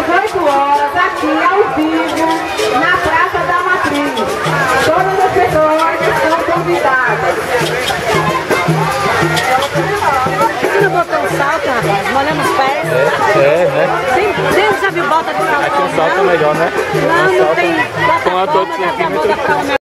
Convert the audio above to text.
18 horas, aqui ao vivo, na Praça da Matriz. Todas as pessoas estão convidadas. Você não botou um salto, rapaz? Molhando os pés? Né? Sempre já viu bota de salto? Aqui um salto é melhor, né? Não tem plataforma, Quanto outro aqui, bota pra